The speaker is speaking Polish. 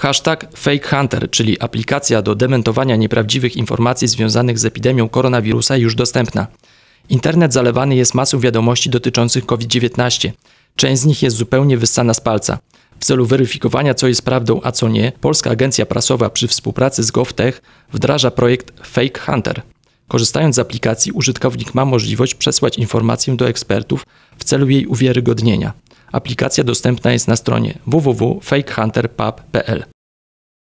Hashtag FakeHunter, czyli aplikacja do dementowania nieprawdziwych informacji związanych z epidemią koronawirusa, już dostępna. Internet zalewany jest masą wiadomości dotyczących COVID-19. Część z nich jest zupełnie wyssana z palca. W celu weryfikowania, co jest prawdą, a co nie, Polska Agencja Prasowa przy współpracy z GovTech wdraża projekt FakeHunter. Korzystając z aplikacji, użytkownik ma możliwość przesłać informację do ekspertów w celu jej uwiarygodnienia. Aplikacja dostępna jest na stronie www.fakehunterpub.pl.